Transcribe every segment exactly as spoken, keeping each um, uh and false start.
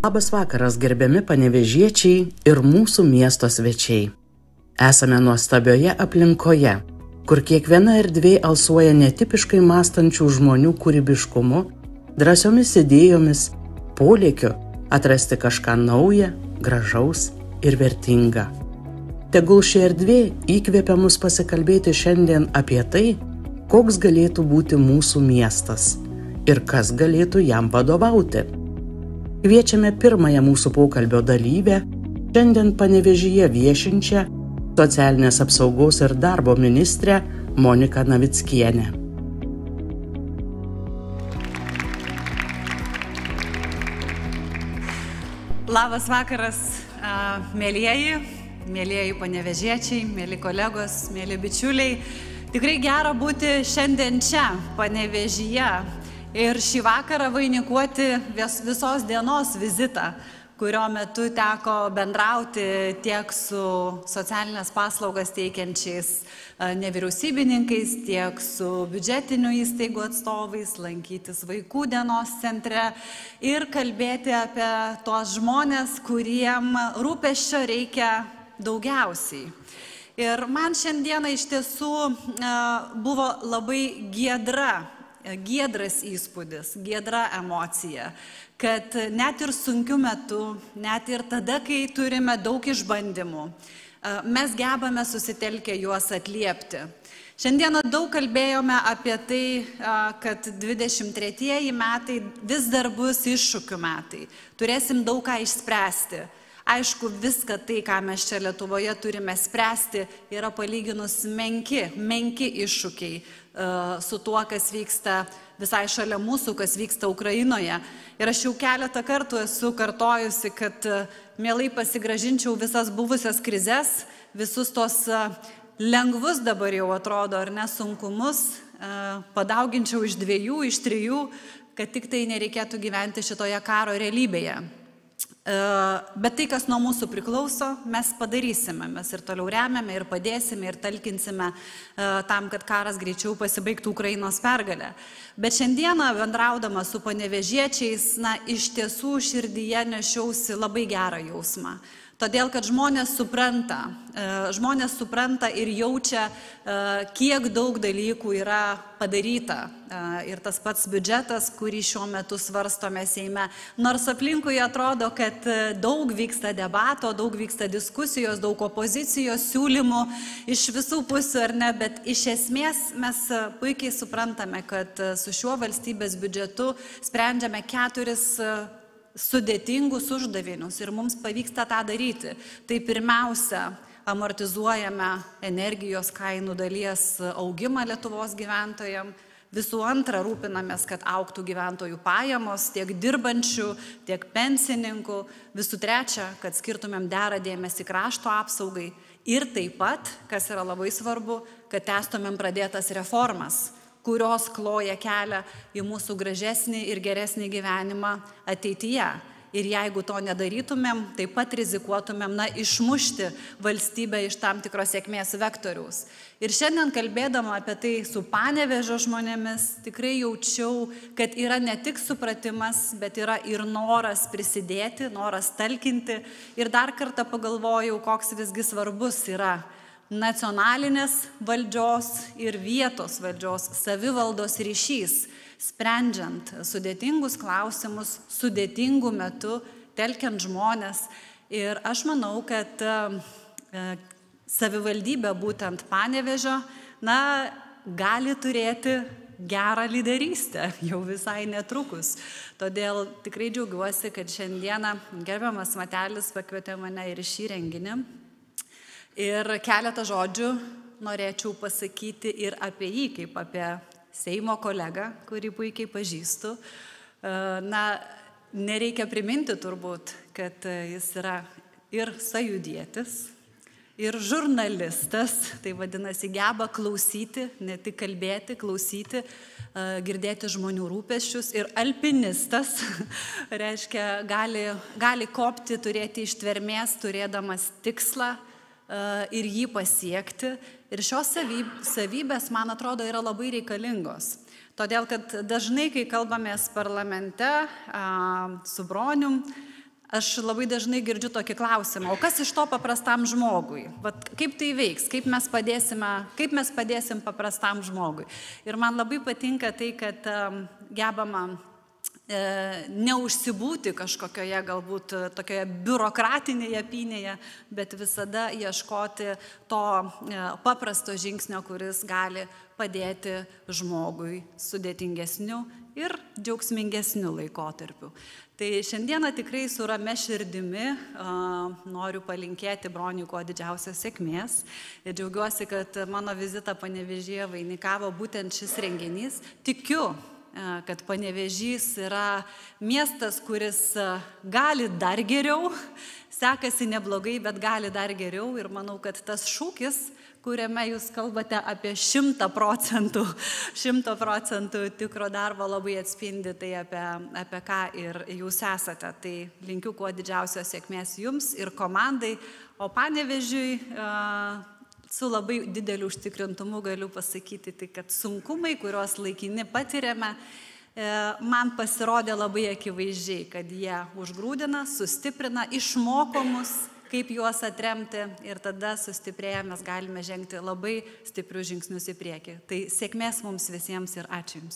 Labas vakaras, gerbiami panevėžiečiai ir mūsų miesto svečiai. Esame nuostabioje aplinkoje, kur kiekviena erdvė alsuoja netipiškai mąstančių žmonių kūrybiškumu, drąsiomis idėjomis, polėkiu atrasti kažką nauja, gražaus ir vertinga. Tegul ši erdvė įkvėpia mus pasikalbėti šiandien apie tai, koks galėtų būti mūsų miestas ir kas galėtų jam vadovauti. Kviečiame pirmąją mūsų pokalbio dalyvę, šiandien Panevėžyje viešinčią socialinės apsaugos ir darbo ministrę Moniką Navickienę. Labas vakaras, mėlieji, mėlieji panevėžiečiai, mėly kolegos, mėly bičiuliai. Tikrai gera būti šiandien čia, Panevėžyje. Ir šį vakarą vainikuoti visos dienos vizitą, kurio metu teko bendrauti tiek su socialinės paslaugas teikiančiais nevyriausybininkais, tiek su biudžetinių įstaigų atstovais, lankytis vaikų dienos centre ir kalbėti apie tuos žmonės, kuriem rūpesčio reikia daugiausiai. Ir man šiandieną iš tiesų buvo labai giedra giedras įspūdis, giedra emocija, kad net ir sunkiu metu, net ir tada, kai turime daug išbandymų, mes gebame susitelkę juos atliepti. Šiandieną daug kalbėjome apie tai, kad dvidešimt tretieji metai vis dar bus iššūkių metai. Turėsim daug ką išspręsti. Aišku, viską tai, ką mes čia Lietuvoje turime spręsti, yra palyginus menki, menki iššūkiai su tuo, kas vyksta visai šalia mūsų, kas vyksta Ukrainoje. Ir aš jau keletą kartų esu kartojusi, kad mielai pasigrąžinčiau visas buvusias krizes, visus tos lengvus dabar jau atrodo, ar ne, sunkumus, padauginčiau iš dviejų, iš trijų, kad tik tai nereikėtų gyventi šitoje karo realybėje. Bet tai, kas nuo mūsų priklauso, mes padarysime. Mes ir toliau remiame, ir padėsime, ir talkinsime tam, kad karas greičiau pasibaigtų Ukrainos pergalę. Bet šiandieną, bendraudama su panevėžiečiais, na, iš tiesų širdyje nešiausi labai gerą jausmą. Todėl, kad žmonės supranta, žmonės supranta ir jaučia, kiek daug dalykų yra padaryta. Ir tas pats biudžetas, kurį šiuo metu svarstome Seime. Nors aplinkui atrodo, kad daug vyksta debato, daug vyksta diskusijos, daug opozicijos, siūlymų iš visų pusių, ar ne, bet iš esmės mes puikiai suprantame, kad su šiuo valstybės biudžetu sprendžiame keturis sudėtingus uždavinius ir mums pavyksta tą daryti. Tai pirmiausia, amortizuojame energijos kainų dalies augimą Lietuvos gyventojams. Visų antra, rūpinamės, kad augtų gyventojų pajamos, tiek dirbančių, tiek pensininkų. Visų trečia, kad skirtumėm derą dėmesį krašto apsaugai. Ir taip pat, kas yra labai svarbu, kad tęstumėm pradėtas reformas, kurios kloja kelią į mūsų gražesnį ir geresnį gyvenimą ateityje. Ir jeigu to nedarytumėm, taip pat rizikuotumėm, na, išmušti valstybę iš tam tikros sėkmės vektoriaus. Ir šiandien kalbėdama apie tai su Panevėžio žmonėmis, tikrai jaučiau, kad yra ne tik supratimas, bet yra ir noras prisidėti, noras talkinti. Ir dar kartą pagalvojau, koks visgi svarbus yra nacionalinės valdžios ir vietos valdžios savivaldos ryšys, sprendžiant sudėtingus klausimus, sudėtingų metų, telkiant žmonės. Ir aš manau, kad savivaldybė būtent Panevėžio, na, gali turėti gerą lyderystę jau visai netrukus. Todėl tikrai džiaugiuosi, kad šiandieną gerbiamas Matelis pakvietė mane ir šį renginį. Ir keletą žodžių norėčiau pasakyti ir apie jį, kaip apie Seimo kolegą, kurį puikiai pažįstu. Na, nereikia priminti turbūt, kad jis yra ir sąjūdietis, ir žurnalistas, tai vadinasi, geba klausyti, ne tik kalbėti, klausyti, girdėti žmonių rūpesčius, ir alpinistas, reiškia, gali, gali kopti, turėti ištvermės, turėdamas tikslą ir jį pasiekti. Ir šios savybės, man atrodo, yra labai reikalingos. Todėl, kad dažnai, kai kalbamės parlamente su Bronium, aš labai dažnai girdžiu tokį klausimą, o kas iš to paprastam žmogui? Vat kaip tai veiks, kaip mes padėsime, kaip mes padėsim paprastam žmogui? Ir man labai patinka tai, kad um, gebama e, neužsibūti kažkokioje galbūt tokioje biurokratinėje pynėje, bet visada ieškoti to e, paprasto žingsnio, kuris gali padėti žmogui sudėtingesniu ir džiaugsmingesniu laikotarpiu. Tai šiandieną tikrai su ramia širdimi uh, noriu palinkėti broniui kuo didžiausios sėkmės. Ir džiaugiuosi, kad mano vizitą Panevėžyje vainikavo būtent šis renginys. Tikiu, uh, kad Panevėžys yra miestas, kuris uh, gali dar geriau, sekasi neblogai, bet gali dar geriau. Ir manau, kad tas šūkis, kuriame jūs kalbate apie šimtą procentų, šimto procentų tikro darbo, labai atspindi tai, apie, apie ką ir jūs esate. Tai linkiu kuo didžiausios sėkmės jums ir komandai, o Panevėžiui su labai dideliu užtikrintumu galiu pasakyti, tai kad sunkumai, kuriuos laikini patiriame, man pasirodė labai akivaizdžiai, kad jie užgrūdina, sustiprina, išmoko mus, kaip juos atremti ir tada sustiprėję mes galime žengti labai stiprius žingsnius į priekį. Tai sėkmės mums visiems ir ačiū Jums.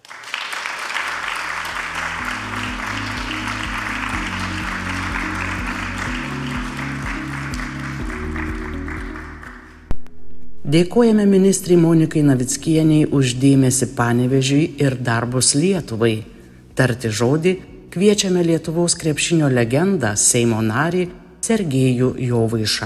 Dėkojame ministrei Monikai Navickienei už dėmesį Panevėžiui ir darbus Lietuvai. Tarti žodį kviečiame Lietuvos krepšinio legendą, Seimo narį Sergejų Jovaišą.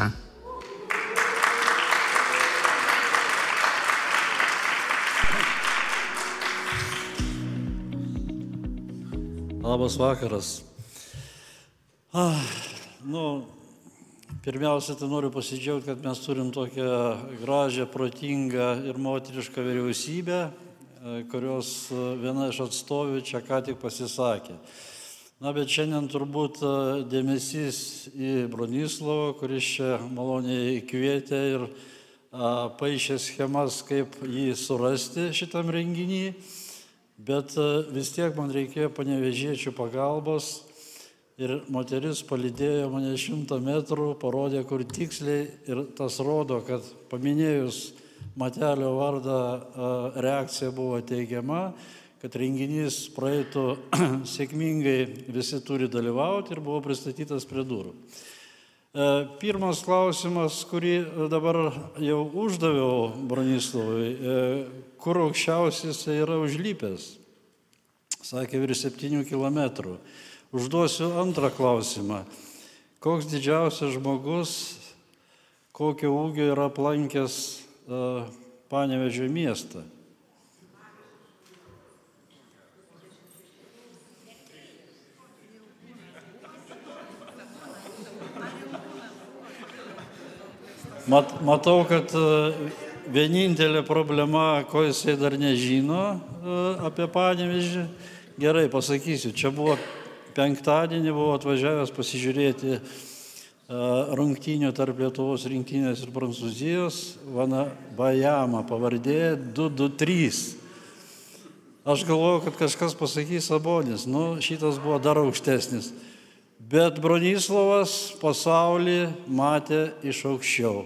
Labas vakaras. Ah, nu, pirmiausia, tai noriu pasidžiaugti, kad mes turim tokią gražią, protingą ir moterišką vyriausybę, kurios viena iš atstovių čia ką tik pasisakė. Na, bet šiandien turbūt dėmesys į Bronislavą, kuris čia maloniai kvietė ir a, paišė schemas, kaip jį surasti šitam renginį, bet a, vis tiek man reikėjo panevėžiečių pagalbos ir moteris palydėjo mane šimtą metrų, parodė, kur tiksliai ir tas rodo, kad paminėjus Matelio vardą a, reakcija buvo teigiama, kad renginys praeitų sėkmingai, visi turi dalyvauti ir buvo pristatytas prie durų. Pirmas klausimas, kurį dabar jau uždaviau Bronislavui, kur aukščiausias yra užlipęs? Sakė, virš septynių kilometrų. Užduosiu antrą klausimą. Koks didžiausias žmogus, kokio ūgio yra aplankęs Panevėžio miestą? Mat, matau, kad vienintelė problema, ko jisai dar nežino apie Panevėžį. Gerai, pasakysiu, čia buvo penktadienį, buvo atvažiavęs pasižiūrėti rungtynių tarp Lietuvos rinktinės ir Prancūzijos, Vana Bajama pavardė du du trys. Aš galvoju, kad kažkas pasakys Sabonis, nu šitas buvo dar aukštesnis. Bet Bronislavas pasaulį matė iš aukščiau.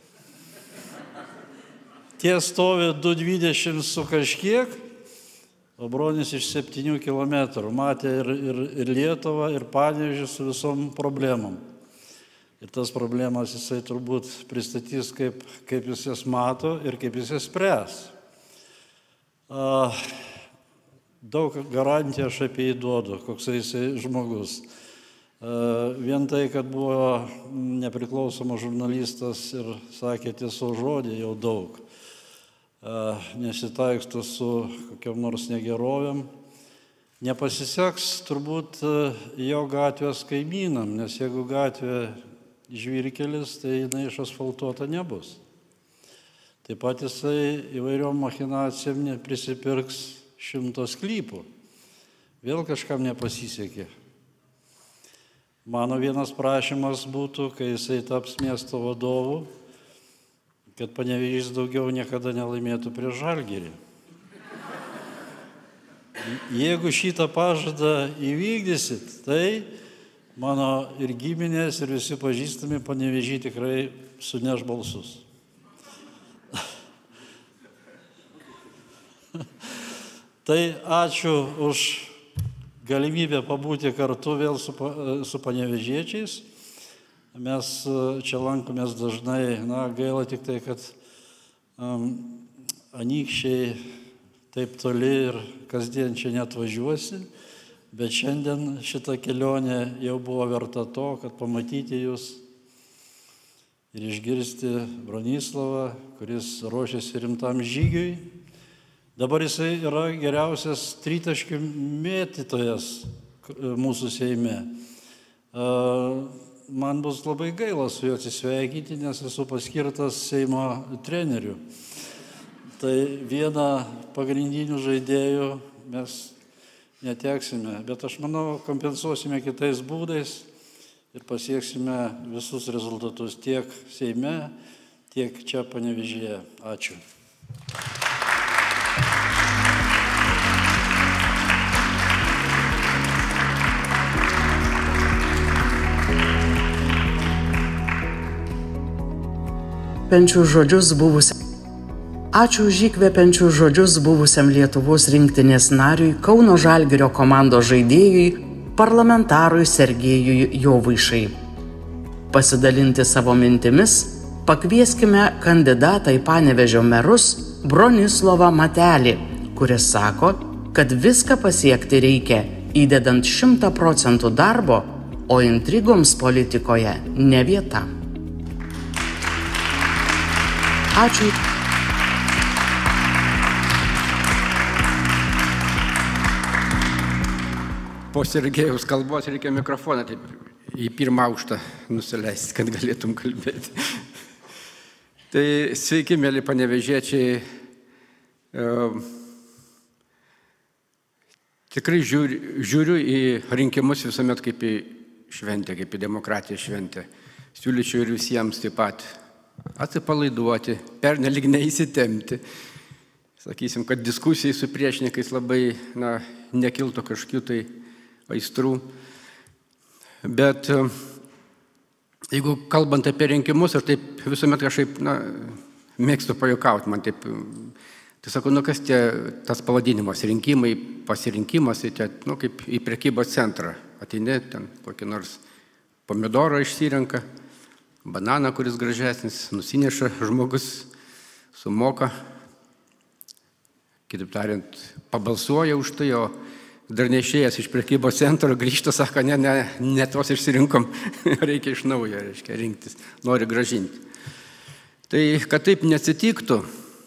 Tie stovi du dvidešimt su kažkiek, o Bronis iš septynių kilometrų. Matė ir, ir, ir Lietuvą, ir Panevėžį su visom problemom. Ir tas problemas jisai turbūt pristatys, kaip, kaip jis jas mato ir kaip jis jas spręs. A, daug garantijų aš apie jį duodu, koks jisai žmogus. Vien tai, kad buvo nepriklausomas žurnalistas ir sakė tiesos žodį, jau daug. Nesitaiksto su kokiam nors negerovėm. Nepasiseks turbūt jo gatvės kaimynam, nes jeigu gatvė žvyrkelis, tai jinai išasfaltuota nebus. Taip pat jisai įvairiom machinacijom neprisipirks šimto sklypų. Vėl kažkam nepasisekė. Mano vienas prašymas būtų, kai jisai taps miesto vadovu, kad Panevėžys daugiau niekada nelaimėtų prieš Žalgirį. Jeigu šitą pažadą įvykdysit, tai mano ir giminės, ir visi pažįstami Panevėžy tikrai suneš balsus. Tai ačiū už galimybę pabūti kartu vėl su, su panevėžiečiais. Mes čia lankomės dažnai, na, gaila tik tai, kad um, anykščiai taip toli ir kasdien čia neatvažiuosi, bet šiandien šita kelionė jau buvo verta to, kad pamatyti jūs ir išgirsti Bronislavą, kuris ruošiasi rimtam žygiui. Dabar jisai yra geriausias tritaškių mėtytojas mūsų Seime. Man bus labai gaila su juo atsisveikinti, nes esu paskirtas Seimo treneriu. Tai vieną pagrindinių žaidėjų mes neteksime, bet aš manau, kompensuosime kitais būdais ir pasieksime visus rezultatus tiek Seime, tiek čia Panevėžyje. Ačiū. Penčių žodžius buvusiam. Ačiū už įkvepiančių žodžius buvusiam Lietuvos rinktinės nariui, Kauno Žalgirio komandos žaidėjui, parlamentarui Sergejui Jovaišai. Pasidalinti savo mintimis pakvieskime kandidatą į Panevėžio merus Bronislavą Matelį, kuris sako, kad viską pasiekti reikia, įdedant šimtą procentų darbo, o intrigoms politikoje ne vieta. Ačiū. Po Sergejaus kalbos reikia mikrofoną taip į pirmą aukštą nusileisti, kad galėtum kalbėti. Tai sveiki, mėly panevėžiečiai. E, tikrai žiūri, žiūriu į rinkimus visuomet kaip į šventę, kaip į demokratijos šventę. Siūlyčiau ir visiems taip pat atsipalaiduoti, pernelyg neįsitempti. Sakysim, kad diskusijai su priešininkais labai na, nekiltų kažkokių tai aistrų. Bet jeigu kalbant apie rinkimus, aš taip visuomet kažkaip na, mėgstu pajuokauti. Man taip, tai sakau, nu kas tie, tas pavadinimas, rinkimai, pasirinkimas, tai nu, kaip į prekybos centrą. Ateini, ten kokį nors pomidorą išsirenka, bananą, kuris gražesnis, nusineša žmogus, sumoka, kitaip tariant, pabalsuoja už tai, o dar neišėjęs iš prekybos centro grįžta, sako, ne, ne, ne tos išsirinkom, reikia iš naujo, reiškia, rinktis, nori gražinti. Tai, kad taip neatsitiktų,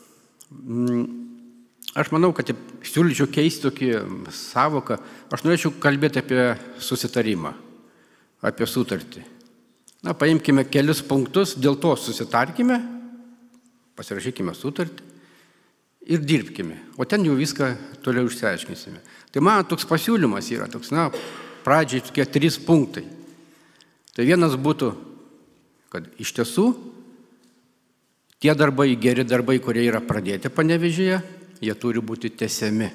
aš manau, kad siūlyčiau keisti tokį savoką, aš norėčiau kalbėti apie susitarimą, apie sutartį. Na, paimkime kelius punktus, dėl to susitarkime, pasirašykime sutartį ir dirbkime. O ten jau viską toliau išsiaiškinsime. Tai man toks pasiūlymas yra, toks, na, pradžiai tokie trys punktai. Tai vienas būtų, kad iš tiesų tie darbai, geri darbai, kurie yra pradėti Panevėžyje, jie turi būti tęsiami.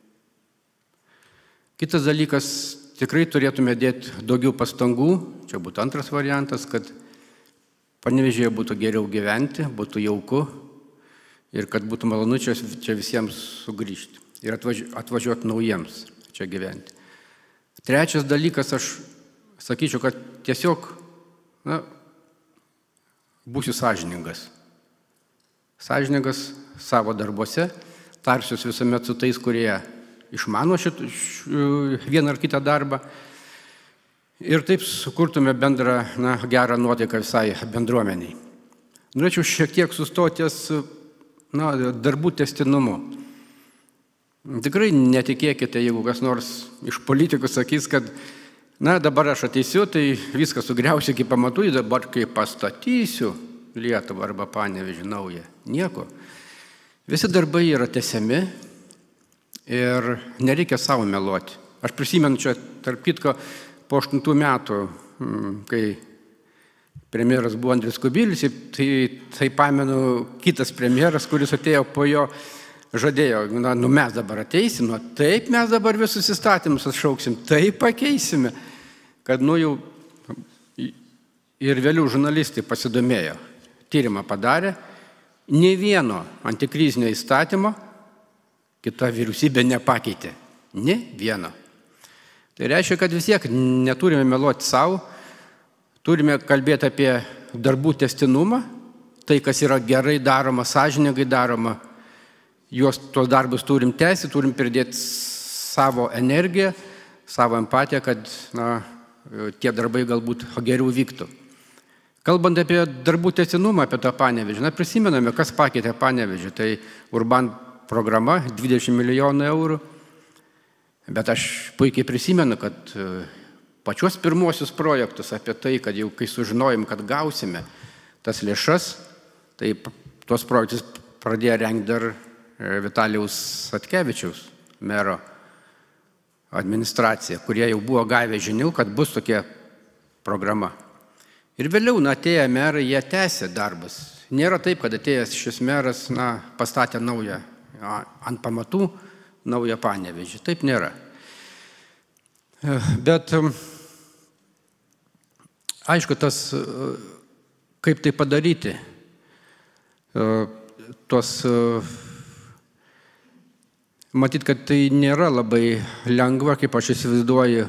Kitas dalykas, tikrai turėtume dėti daugiau pastangų, čia būtų antras variantas, kad Panevėžyje būtų geriau gyventi, būtų jauku ir kad būtų malonu čia, čia visiems sugrįžti ir atvaži, atvažiuoti naujiems čia gyventi. Trečias dalykas, aš sakyčiau, kad tiesiog na, būsiu sąžiningas. Sąžiningas savo darbuose, tarsiuos visuomet su tais, kurie išmano šit, š, vieną ar kitą darbą ir taip sukurtume bendrą, na, gerą nuotaiką visai bendruomeniai. Norėčiau šiek tiek sustoties na, darbų tęstinumu. Tikrai netikėkite, jeigu kas nors iš politikų sakys, kad na, dabar aš ateisiu, tai viską sugriausiu iki pamatų, dabar kai pastatysiu Lietuvą arba Panevėžį naują. Nieko. Visi darbai yra tęsiami ir nereikia savo meluoti. Aš prisimenu čia, tarp kitko, po aštuntų metų, kai premjeras buvo Andrius Kubilius, tai, tai pamenu kitas premjeras, kuris atėjo po jo, žadėjo, na, nu mes dabar ateisim, nu taip mes dabar visus įstatymus atšauksim, taip pakeisime. kad nu jau ir vėliau žurnalistai pasidomėjo, tyrimą padarė, nei vieno antikrizinio įstatymo kita vyriausybė nepakeitė. Ne vieno. Tai reiškia, kad vis tiek neturime meluoti savo, turime kalbėti apie darbų testinumą, tai, kas yra gerai daroma, sąžiningai daroma, juos tuos darbus turim tęsti, turim pridėti savo energiją, savo empatiją, kad na, tie darbai galbūt geriau vyktų. Kalbant apie darbų testinumą, apie tą Panevėžį, na, prisimename, kas pakeitė Panevėžį, tai Urban programa, dvidešimt milijonų eurų, bet aš puikiai prisimenu, kad pačios pirmosius projektus apie tai, kad jau kai sužinojom, kad gausime tas lėšas, tai tuos projektus pradėjo rengti dar Vitalijaus Satkevičiaus mero administracija, kurie jau buvo gavę žinių, kad bus tokia programa. Ir vėliau, na, atėję merai, jie tęsė darbas. Nėra taip, kad atėjęs šis meras, na, pastatė naują, ant pamatų, naują Panevėžį. Taip nėra. Bet, aišku, tas, kaip tai padaryti, tos, matyt, kad tai nėra labai lengva, kaip aš įsivaizduoju,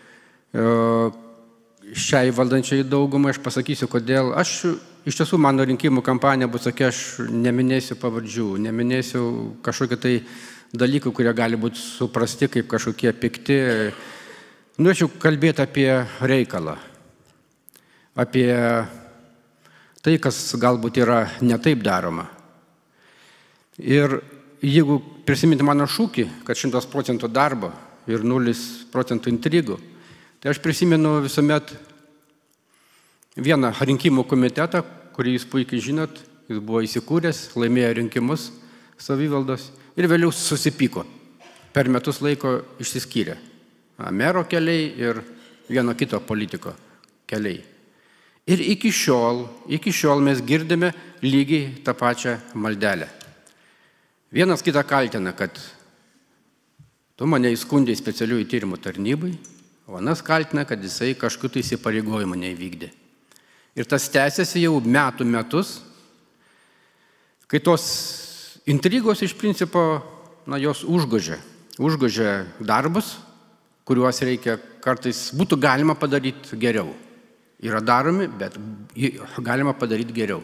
šiai valdančiai daugumai, aš pasakysiu, kodėl. Aš, iš tiesų, mano rinkimų kampanija bus tokia, aš neminėsiu pavardžių, neminėsiu kažkokių tai dalykų, kurie gali būti suprasti kaip kažkokie pikti. Norėčiau kalbėti apie reikalą, apie tai, kas galbūt yra netaip daroma. Ir jeigu prisiminti mano šūkį, kad šimtas procentų darbo ir nulis procentų intrigų, tai aš prisimenu visuomet vieną rinkimų komitetą, kurį jūs puikiai žinot, jis buvo įsikūręs, laimėjo rinkimus savivaldos ir vėliau susipyko. Per metus laiko išsiskyrė. Mero keliai ir vieno kito politiko keliai. Ir iki šiol, iki šiol mes girdime lygiai tą pačią maldelę. Vienas kitą kaltina, kad tu mane įskundė specialiųjų tyrimų tarnybai, o anas kaltina, kad jisai kažkokių įsipareigojimų neįvykdė. Ir tas tęsiasi jau metų metus, kai tos intrigos iš principo, na, jos užgožia. Užgožia darbus, kuriuos reikia kartais būtų galima padaryti geriau. Yra daromi, bet galima padaryti geriau.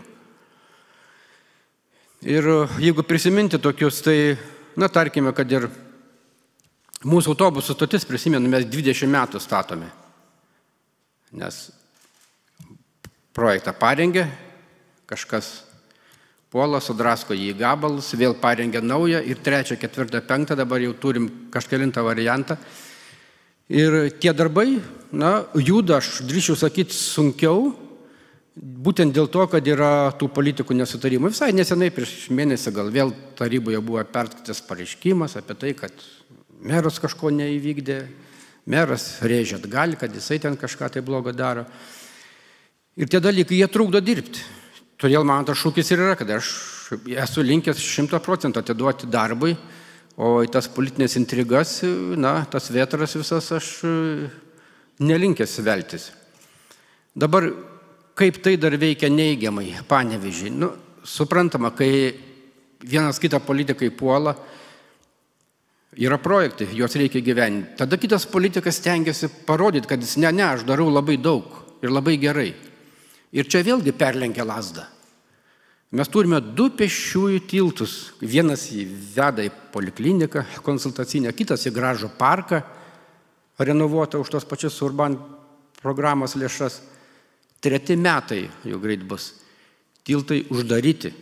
Ir jeigu prisiminti tokius, tai, na, tarkime, kad ir mūsų autobusų stotis, prisimenu, mes dvidešimt metų statome. Nes projektą parengė, kažkas puola, sudrasko jį į gabalus, vėl parengė naują ir trečią, ketvirtą, penktą, dabar jau turim kažkelintą variantą. Ir tie darbai, na, juda, aš drįčiau sakyti, sunkiau, būtent dėl to, kad yra tų politikų nesutarimų. Visai nesenai, prieš mėnesį gal vėl taryboje buvo perskaitytas pareiškimas apie tai, kad meras kažko neįvykdė, meras rėžė atgal, kad jisai ten kažką tai blogo daro. Ir tie dalykai, jie trukdo dirbti. Todėl man tas šūkis ir yra, kad aš esu linkęs šimtą procentų atiduoti darbui, o į tas politinės intrigas, na, tas vėtras visas aš nelinkęs veltis. Dabar, kaip tai dar veikia neigiamai Panevėžį? Nu, suprantama, kai vienas kitą politikai puola, yra projektai, juos reikia gyventi. Tada kitas politikas stengiasi parodyti, kad jis ne, ne, aš darau labai daug ir labai gerai. Ir čia vėlgi perlenkia lazdą. Mes turime du pėsčiųjų tiltus. Vienas jį veda į polikliniką konsultacinę, kitas į gražų parką, renovuotą už tos pačius Urban programos lėšas. Treti metai jau greit bus. Tiltai uždaryti.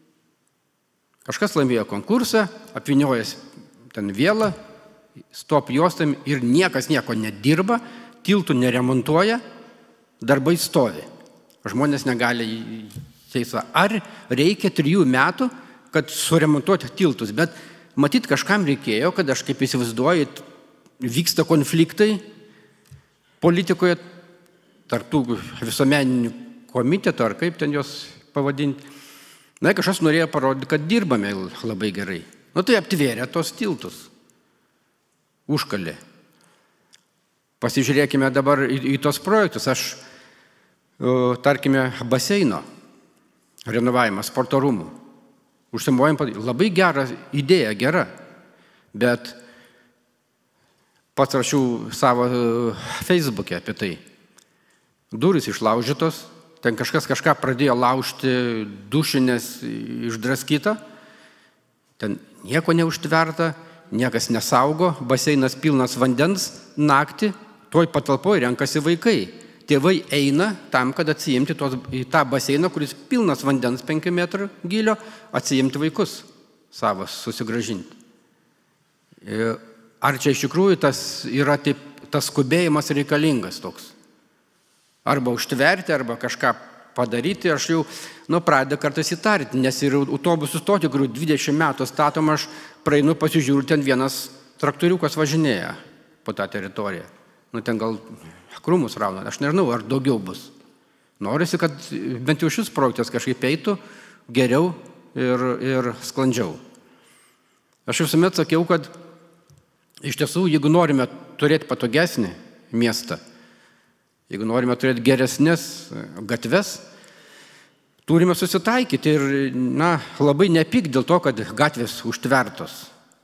Kažkas laimėjo konkursą, apvyniojęs ten vėlą, stop juostam ir niekas nieko nedirba, tiltų neremontuoja, darbai stovi. Žmonės negali teisą. Ar reikia trijų metų, kad suremontuoti tiltus? Bet matyt, kažkam reikėjo, kad aš kaip įsivaizduoju, vyksta konfliktai politikoje tarp tų visuomeninių komitetų, ar kaip ten jos pavadinti. Na, kažkas norėjo parodyti, kad dirbame labai gerai. Nu, tai aptvėrė tos tiltus. Užkalė. Pasižiūrėkime dabar į, į tos projektus. Aš, tarkime, baseino renovavimas, sporto rūmų. Užsimojam, labai gera idėja, gera. Bet pats rašiau savo Facebook'e apie tai. Durys išlaužytos, ten kažkas kažką pradėjo laužti, dušinės išdraskyta, ten nieko neužtverta, niekas nesaugo, baseinas pilnas vandens, naktį, toj patalpoje renkasi vaikai. Tėvai eina tam, kad atsiimti tos, į tą baseiną, kuris pilnas vandens penkių metrų gylio, atsiimti vaikus savo, susigražinti. Ar čia iš tikrųjų tas yra taip, tas skubėjimas reikalingas toks? Arba užtverti, arba kažką padaryti, aš jau nu, pradedu kartais įtarti, nes ir autobusų stotį, kurių dvidešimt metų statom, aš praeinu, pasižiūriu, ten vienas traktoriukas važinėja po tą teritoriją. Nu, ten gal krūmus rauna, aš nežinau, ar daugiau bus. Norisi, kad bent jau šis projektas kažkaip eitų geriau ir, ir sklandžiau. Aš visuomet sakiau, kad iš tiesų, jeigu norime turėti patogesnį miestą, jeigu norime turėti geresnės gatves, turime susitaikyti ir na, labai nepyk dėl to, kad gatvės užtvertos.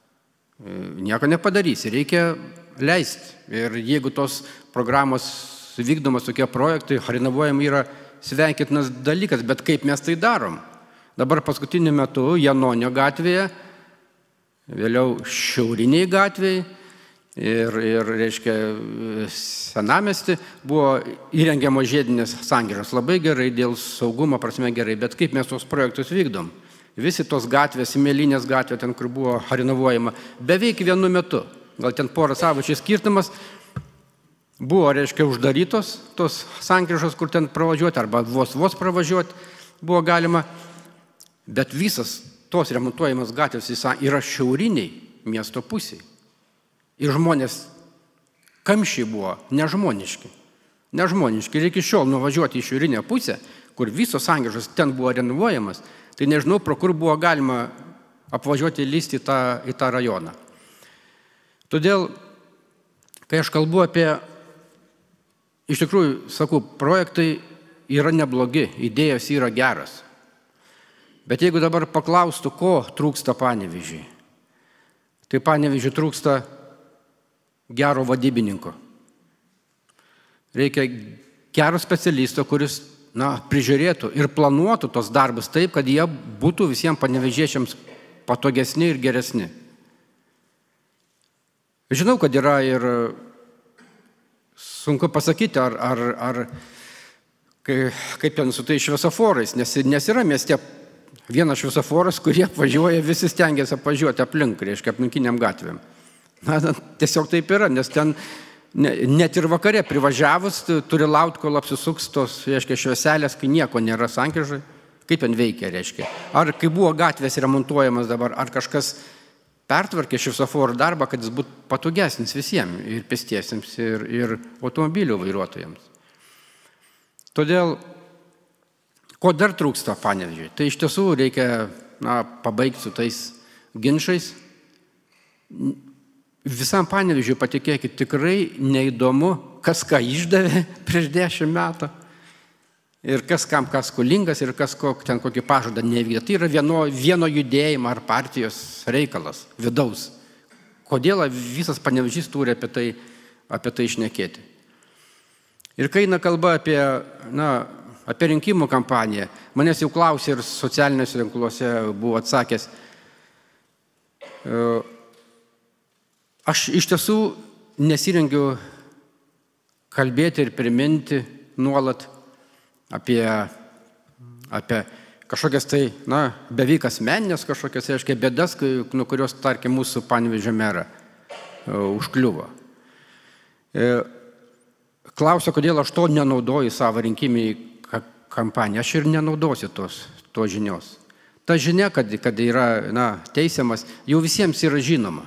Nieko nepadarysi, reikia leisti. Ir jeigu tos programos vykdomas tokie projektai, renovuojami yra sveikintinas dalykas, bet kaip mes tai darom? Dabar paskutiniu metu Janonio gatvėje, vėliau Šiauriniai gatvėje ir, ir reiškia, Senamiesty buvo įrengiamos žiedinės sankryžos. Labai gerai, dėl saugumo prasme gerai, bet kaip mes tos projektus vykdom? Visi tos gatvės, Mėlynės gatvė, ten, kur buvo renovuojama, beveik vienu metu. Gal ten porą savaičių skirtumas, buvo, reiškia, uždarytos tos sankryžos, kur ten pravažiuoti, arba vos vos pravažiuoti buvo galima, bet visas tos remontuojamas gatvės yra šiauriniai miesto pusiai. Ir žmonės kamščiai buvo nežmoniški. Nežmoniški. Ir iki šiol nuvažiuoti į šiaurinę pusę, kur visos sankryžos ten buvo renovuojamas, tai nežinau, pro kur buvo galima apvažiuoti ir lysti į tą, į tą rajoną. Todėl, kai aš kalbu apie, iš tikrųjų, sakau, projektai yra neblogi, idėjos yra geras. Bet jeigu dabar paklaustų, ko trūksta Panevėžiui, tai Panevėžiui trūksta gero vadybininko. Reikia gero specialisto, kuris na, prižiūrėtų ir planuotų tos darbus taip, kad jie būtų visiems panevėžiečiams patogesni ir geresni. Žinau, kad yra ir sunku pasakyti, ar, ar, ar kaip ten su tai šviesoforais, nes, nes yra mieste vienas šviesoforas, kurie apvažiuoja, visi stengiasi apvažiuoti aplink, reiškia, aplinkiniam gatvėm. Na, tiesiog taip yra, nes ten net ir vakare privažiavus turi laukti, kol apsisuks tos, reiškia, švieselės, kai nieko nėra sankryžai, kaip ten veikia, reiškia. Ar kai buvo gatvės remontuojamas dabar, ar kažkas pertvarkė šviesoforų darbą, kad jis būtų patogesnis visiems, ir pėstiesiems, ir, ir automobilių vairuotojams. Todėl, ko dar trūksta Panevėžiui? Tai iš tiesų reikia na, pabaigti su tais ginčais. Visam Panevėžiui, patikėkit, tikrai neįdomu, kas ką išdavė prieš dešimt metų. Ir kas kam kas skolingas, ir kas kok, ten kokį pažadą nevykdė. Tai yra vieno, vieno judėjimo ar partijos reikalas, vidaus. Kodėl visas Panevėžys turi apie tai, apie tai šnekėti. Ir kai eina kalba apie, na, apie rinkimų kampaniją, manęs jau klausė ir socialiniuose tinkluose buvo atsakęs, aš iš tiesų nesirengiu kalbėti ir priminti nuolat apie, apie kažkokias tai, na, beveik asmeninės kažkokias, reiškia, bėdas, nuo kurios, tarkim, mūsų Panevėžio merą užkliuvo. Klausia, kodėl aš to nenaudoju savo rinkiminiai kampaniją. Aš ir nenaudosiu tos, tos žinios. Ta žinia, kad, kad yra na, teisiamas, jau visiems yra žinoma.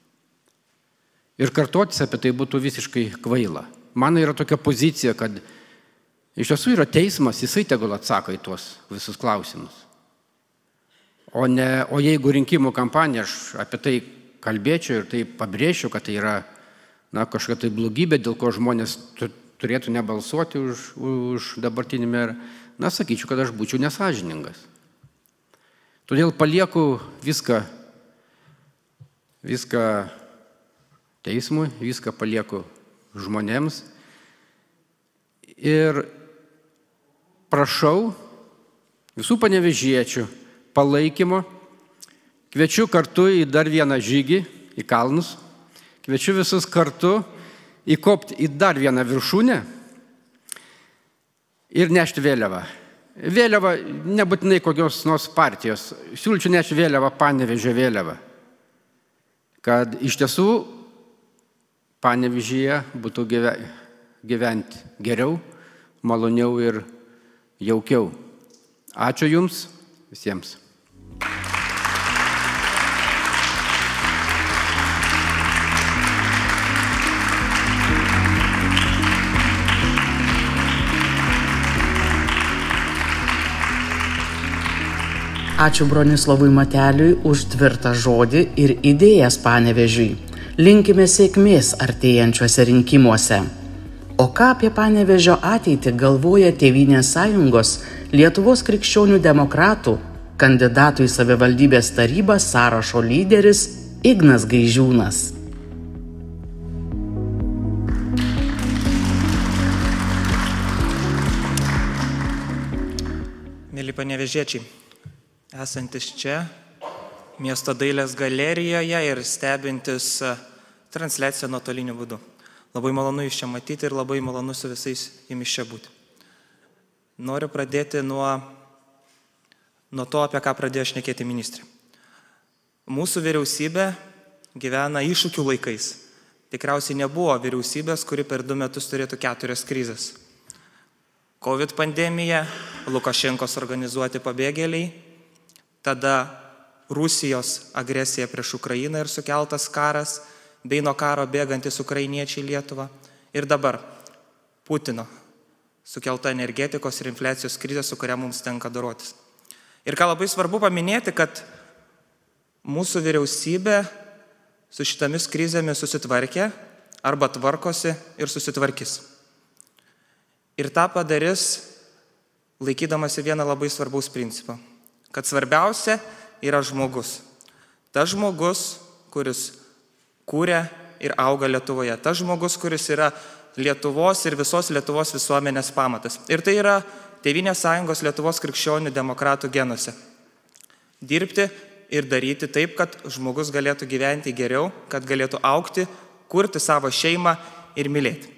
Ir kartotis apie tai būtų visiškai kvaila. Mano yra tokia pozicija, kad iš tiesų yra teismas, jisai tegul atsako į tuos visus klausimus. O, ne, o jeigu rinkimų kampanija, aš apie tai kalbėčiau ir tai pabrėšiu, kad tai yra na, kažkokia tai blogybė, dėl ko žmonės turėtų nebalsuoti už, už dabartinį merą, na, sakyčiau, kad aš būčiau nesažiningas. Todėl palieku viską, viską teismui, viską palieku žmonėms ir prašau visų panevėžiečių palaikymo, kviečiu kartu į dar vieną žygį į kalnus, kviečiu visus kartu įkopti į dar vieną viršūnę ir nešti vėliavą. Vėliava nebūtinai kokios nors partijos, siūlyčiau nešti vėliavą, Panevėžio vėliavą, kad iš tiesų Panevėžyje būtų gyventi geriau, maloniau ir jaukiau. Ačiū Jums visiems. Ačiū Bronislavui Mateliui už tvirtą žodį ir idėjas Panevėžiui. Linkime sėkmės artėjančiuose rinkimuose. O ką apie Panevėžio ateitį galvoja Tėvynės sąjungos, Lietuvos krikščionių demokratų, kandidatų į savivaldybės tarybą sąrašo lyderis Ignas Gaižiūnas. Mėly panevėžiečiai, esantis čia, miesto dailės galerijoje ir stebintis transliaciją nuotoliniu būdu. Labai malonu jūs čia matyti ir labai malonu su visais jumis čia būti. Noriu pradėti nuo, nuo to, apie ką pradėjo šnekėti ministrė. Mūsų vyriausybė gyvena iššūkių laikais. Tikriausiai nebuvo vyriausybės, kuri per du metus turėtų keturias krizės. COVID pandemija, Lukašenkos organizuoti pabėgėliai, tada Rusijos agresija prieš Ukrainą ir sukeltas karas, bei nuo karo bėgantis ukrainiečiai Lietuvą. Ir dabar Putino sukelta energetikos ir infliacijos krizė, su kuria mums tenka dorotis. Ir ką labai svarbu paminėti, kad mūsų vyriausybė su šitomis krizėmis susitvarkė arba tvarkosi ir susitvarkys. Ir tą padarys laikydamasi vieną labai svarbaus principą, kad svarbiausia yra žmogus. Tas žmogus, kuris kūrė ir auga Lietuvoje. Tas žmogus, kuris yra Lietuvos ir visos Lietuvos visuomenės pamatas. Ir tai yra Tėvynės sąjungos Lietuvos krikščionių demokratų genuose. Dirbti ir daryti taip, kad žmogus galėtų gyventi geriau, kad galėtų augti, kurti savo šeimą ir mylėti.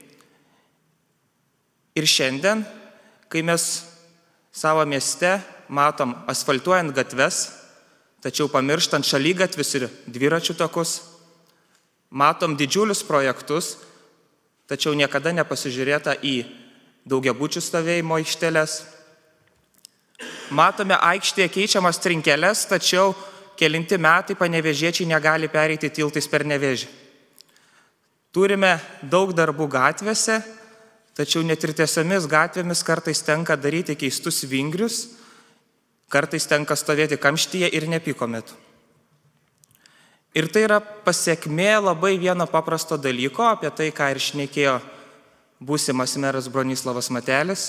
Ir šiandien, kai mes savo mieste matom asfaltuojant gatves, tačiau pamirštant šaligatvius ir dviračių takus, matom didžiulius projektus, tačiau niekada nepasižiūrėta į daugiabučių stovėjimo aikšteles. Matome aikštėje keičiamas trinkeles, tačiau kelinti metai panevėžiečiai negali pereiti tiltais per Nevėžį. Turime daug darbų gatvėse, tačiau net ir tiesiomis gatvėmis kartais tenka daryti keistus vingrius, kartais tenka stovėti kamštyje ir nepyko metu. Ir tai yra pasiekmė labai vieno paprasto dalyko, apie tai, ką ir šnekėjo būsimas meras Bronislavas Matelis,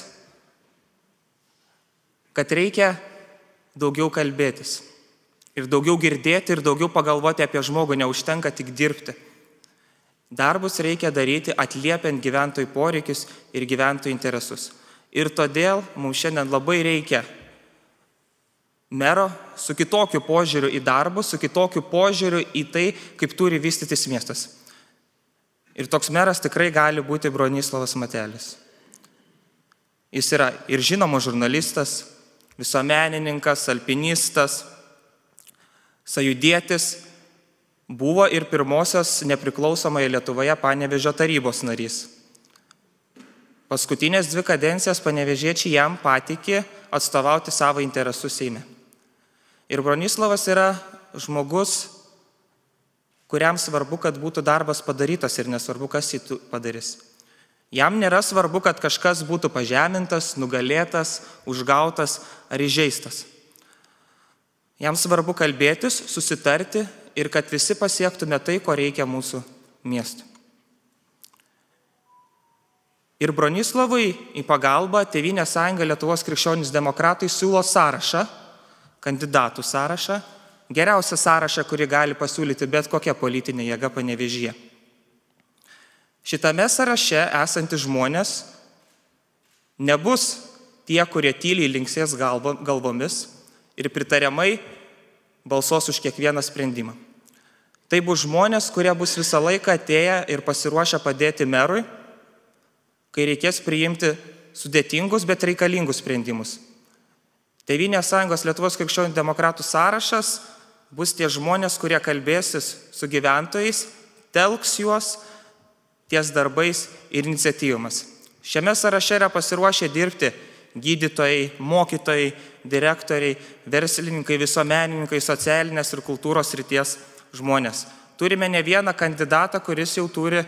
kad reikia daugiau kalbėtis ir daugiau girdėti ir daugiau pagalvoti apie žmogų, neužtenka tik dirbti. Darbus reikia daryti atliepiant gyventojų poreikius ir gyventojų interesus. Ir todėl mums šiandien labai reikia mero su kitokiu požiūriu į darbus, su kitokiu požiūriu į tai, kaip turi vystytis miestas. Ir toks meras tikrai gali būti Bronislavas Matelis. Jis yra ir žinomas žurnalistas, visuomenininkas, alpinistas, sąjūdietis, buvo ir pirmosios nepriklausomoje Lietuvoje Panevėžio tarybos narys. Paskutinės dvi kadencijas panevėžiečiai jam patikė atstovauti savo interesus Seime. Ir Bronislavas yra žmogus, kuriam svarbu, kad būtų darbas padarytas ir nesvarbu, kas jį padarys. Jam nėra svarbu, kad kažkas būtų pažemintas, nugalėtas, užgautas ar įžeistas. Jam svarbu kalbėtis, susitarti ir kad visi pasiektume tai, ko reikia mūsų miestui. Ir Bronislavui į pagalbą Tėvynės sąjunga Lietuvos krikščionys demokratai siūlo sąrašą, kandidatų sąrašą, geriausią sąrašą, kurį gali pasiūlyti bet kokia politinė jėga Panevėžyje. Šitame sąraše esantys žmonės nebus tie, kurie tyliai linksės galvomis ir pritariamai balsuos už kiekvieną sprendimą. Tai bus žmonės, kurie bus visą laiką atėję ir pasiruošę padėti merui, kai reikės priimti sudėtingus, bet reikalingus sprendimus. Tėvynės sąjungos Lietuvos krikščionių demokratų sąrašas bus tie žmonės, kurie kalbėsis su gyventojais, telks juos ties darbais ir iniciatyvomis. Šiame sąraše yra pasiruošę dirbti gydytojai, mokytojai, direktoriai, verslininkai, visuomenininkai, socialinės ir kultūros srities žmonės. Turime ne vieną kandidatą, kuris jau turi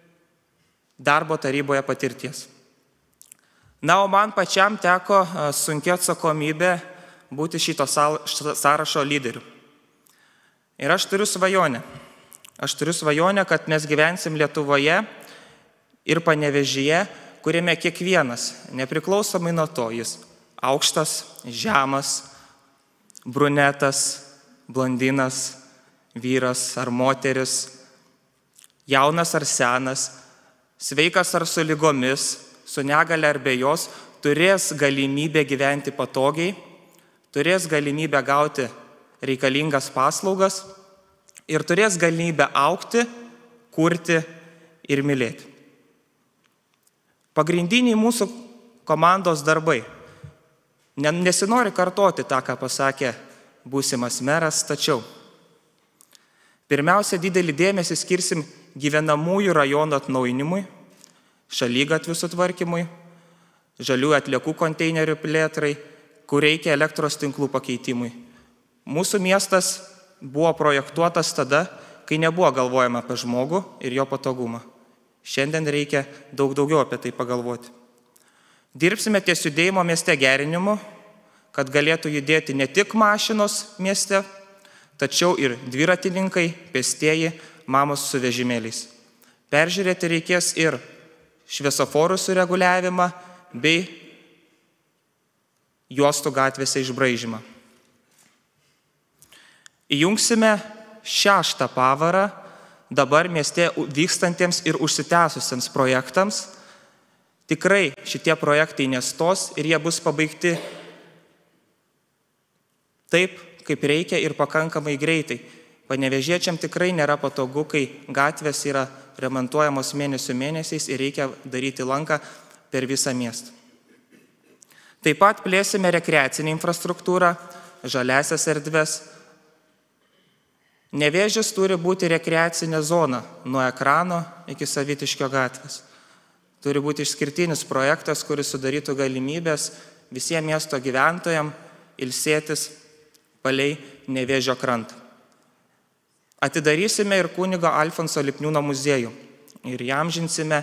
darbo taryboje patirties. Na, o man pačiam teko sunkia atsakomybė būti šito sąrašo lyderiu. Ir aš turiu svajonę. Aš turiu svajonę, kad mes gyvensim Lietuvoje ir Panevėžyje, kuriame kiekvienas, nepriklausomai nuo to, jis aukštas, žemas, brunetas, blondinas, vyras ar moteris, jaunas ar senas, sveikas ar su lygomis, su negale ar be jos, turės galimybę gyventi patogiai, turės galimybę gauti reikalingas paslaugas ir turės galimybę augti, kurti ir mylėti. Pagrindiniai mūsų komandos darbai. Nesinori kartoti tą, ką pasakė būsimas meras, tačiau pirmiausia, didelį dėmesį skirsim gyvenamųjų rajonų atnaujinimui, šaligatvių sutvarkymui, žalių atliekų konteinerių plėtrai, kur reikia elektros tinklų pakeitimui. Mūsų miestas buvo projektuotas tada, kai nebuvo galvojama apie žmogų ir jo patogumą. Šiandien reikia daug daugiau apie tai pagalvoti. Dirbsime ties judėjimo mieste gerinimu, kad galėtų judėti ne tik mašinos mieste, tačiau ir dviratininkai, pėstieji, mamos su vežimėliais. Peržiūrėti reikės ir šviesoforų sureguliavimą bei juostų gatvėse išbraižymą. Įjungsime šeštą pavarą dabar mieste vykstantiems ir užsitęsusiems projektams. Tikrai šitie projektai nestos ir jie bus pabaigti taip, kaip reikia ir pakankamai greitai. Panevėžiečiam tikrai nėra patogu, kai gatvės yra remontuojamos mėnesių mėnesiais ir reikia daryti lanką per visą miestą. Taip pat plėsime rekreacinę infrastruktūrą, žaliasias erdves. Nevėžis turi būti rekreacinė zona nuo ekrano iki Savitiškio gatvės. Turi būti išskirtinis projektas, kuris sudarytų galimybės visiems miesto gyventojams ilsėtis palei Nevėžio krantą. Atidarysime ir kunigo Alfonso Lipniūno muziejų ir įamžinsime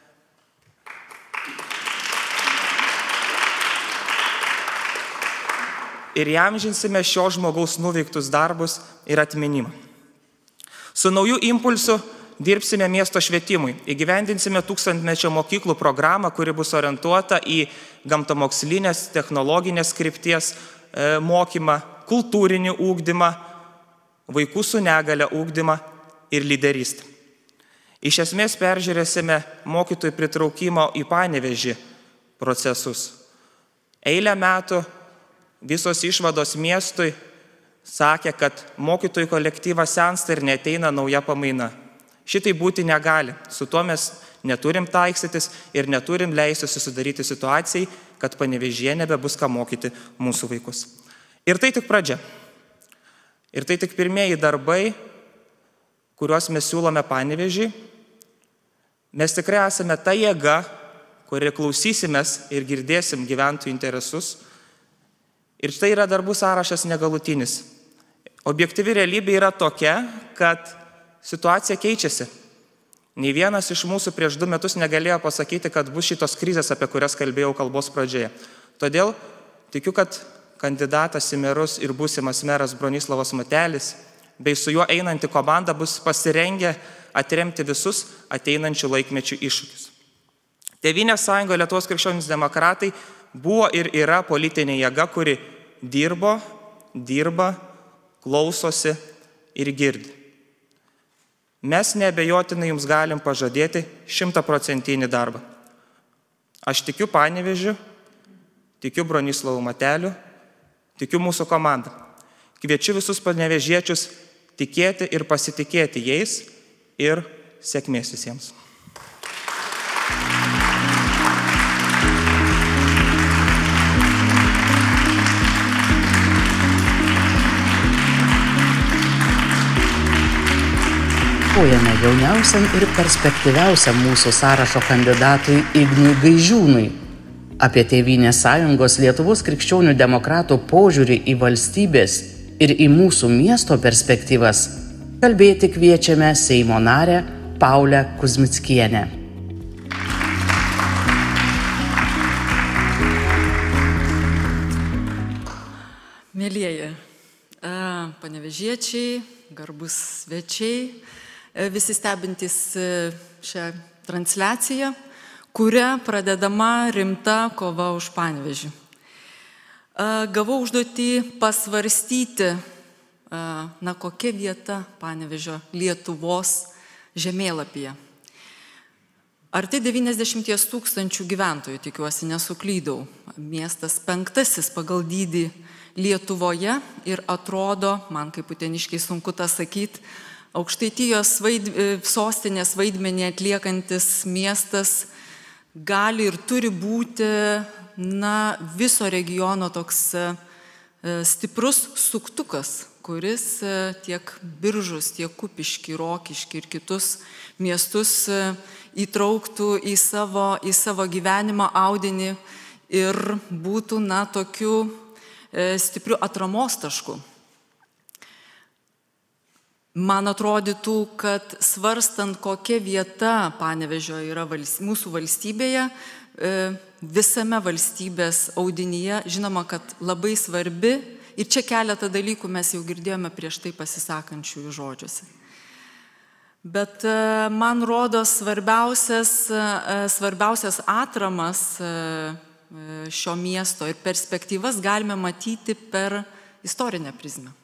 ir įamžinsime šio žmogaus nuveiktus darbus ir atminimą. Su naujų impulsu dirbsime miesto švietimui, įgyvendinsime tūkstantmečio mokyklų programą, kuri bus orientuota į gamtamokslinės, technologinės krypties e, mokymą, kultūrinį ugdymą, vaikų su negale ugdymą ir lyderystę. Iš esmės peržiūrėsime mokytojų pritraukimo į Panevėžį procesus. Eilę metų visos išvados miestui sakė, kad mokytojų kolektyvas sensta ir neateina nauja pamaina. Šitai būti negali. Su tuo mes neturim taikstytis ir neturim leisti susidaryti situacijai, kad Panevėžyje nebebus ką mokyti mūsų vaikus. Ir tai tik pradžia. Ir tai tik pirmieji darbai, kuriuos mes siūlome Panevėžį. Mes tikrai esame ta jėga, kuri klausysimės ir girdėsim gyventojų interesus. Ir štai yra darbų sąrašas negalutinis. Objektyvi realybė yra tokia, kad situacija keičiasi. Nei vienas iš mūsų prieš du metus negalėjo pasakyti, kad bus šitos krizės, apie kurias kalbėjau kalbos pradžioje. Todėl tikiu, kad kandidatas į merus ir būsimas meras Bronislavas Matelis bei su juo einanti komanda bus pasirengę atremti visus ateinančių laikmečių iššūkius. Tėvynės sąjunga Lietuvos krikščionys demokratai buvo ir yra politinė jėga, kuri dirbo, dirba, klausosi ir girdi. Mes neabejotinai jums galim pažadėti šimtaprocentinį darbą. Aš tikiu Panevėžiu, tikiu Bronislovu Mateliu, tikiu mūsų komandą. Kviečiu visus panevėžiečius tikėti ir pasitikėti jais ir sėkmės visiems. Dėkojame jauniausiam ir perspektyviausiam mūsų sąrašo kandidatui Ignui Gaižiūnui. Apie Tėvynės sąjungos Lietuvos krikščionių demokratų požiūrį į valstybės ir į mūsų miesto perspektyvas kalbėti kviečiame Seimo narę Paulę Kuzmickienę. Mėlieji, panevėžiečiai, garbus svečiai, visi stebintys šią transliaciją, kuria pradedama rimta kova už Panevėžį. Gavau užduotį pasvarstyti, na, kokia vieta Panevėžio Lietuvos žemėlapyje. Arti devyniasdešimt tūkstančių gyventojų, tikiuosi nesuklydau. Miestas penktasis pagal dydį Lietuvoje ir atrodo, man kaip uteniškiai sunku tą sakyti, Aukštaitijos vaid, sostinės vaidmenį atliekantis miestas gali ir turi būti, na, viso regiono toks stiprus suktukas, kuris tiek Biržus, tiek Kupiškį, Rokiškį ir kitus miestus įtrauktų į savo, į savo gyvenimo audinį ir būtų, na, tokiu stipriu atramos tašku. Man atrodytų, kad svarstant, kokia vieta Panevėžio yra vals, mūsų valstybėje, visame valstybės audinyje, žinoma, kad labai svarbi, ir čia keletą dalykų mes jau girdėjome prieš tai pasisakančiųjų žodžiuose. Bet man rodos svarbiausias, svarbiausias atramas šio miesto ir perspektyvas galime matyti per istorinę prizmę.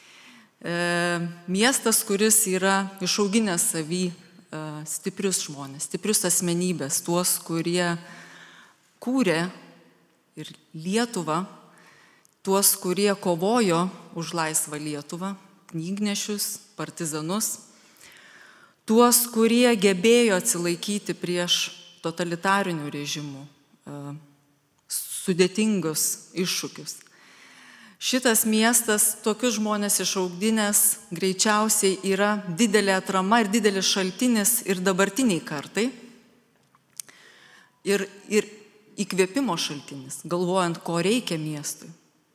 Miestas, kuris yra išauginęs savy stiprius žmonės, stiprius asmenybės, tuos, kurie kūrė ir Lietuvą, tuos, kurie kovojo už laisvą Lietuvą, knygnešius, partizanus, tuos, kurie gebėjo atsilaikyti prieš totalitarinių režimų sudėtingus iššūkius. Šitas miestas, tokius žmonės išaugdinęs, greičiausiai yra didelė atrama ir didelis šaltinis ir dabartiniai kartai. Ir, ir įkvėpimo šaltinis, galvojant, ko reikia miestui.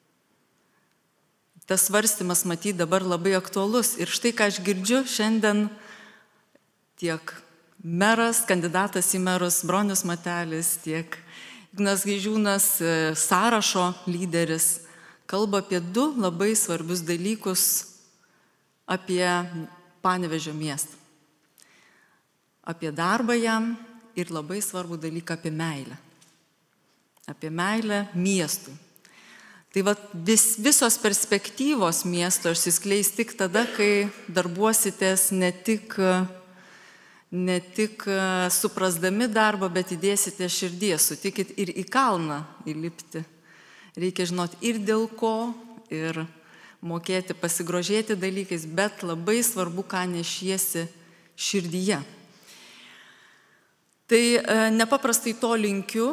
Tas svarstymas, matyt, dabar labai aktualus. Ir štai, ką aš girdžiu šiandien, tiek meras, kandidatas į merus Bronius Matelis, tiek Ignas Gaižiūnas, sąrašo lyderis, kalba apie du labai svarbius dalykus apie Panevėžio miestą. Apie darbą jam ir labai svarbų dalyką apie meilę. Apie meilę miestui. Tai va, vis, visos perspektyvos miesto išsiskleis tik tada, kai darbuositės ne tik, ne tik suprasdami darbą, bet įdėsite širdies, sutikit ir į kalną įlipti. Reikia žinoti ir dėl ko, ir mokėti pasigrožėti dalykais, bet labai svarbu, ką nešiesi širdyje. Tai nepaprastai to linkiu,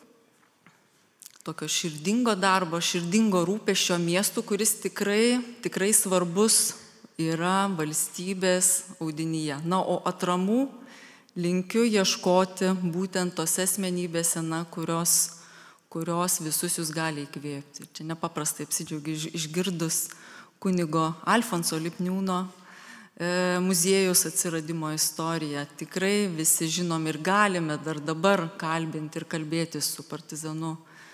tokio širdingo darbo, širdingo rūpesčio miestų, kuris tikrai, tikrai svarbus yra valstybės audinyje. Na, o atramų linkiu ieškoti būtent tose asmenybėse, na, kurios kurios visus jūs gali įkvėpti. Čia nepaprastai apsidžiaugiu išgirdus kunigo Alfonso Lipniūno muziejaus atsiradimo istoriją. Tikrai visi žinom ir galime dar dabar kalbinti ir kalbėti su partizanu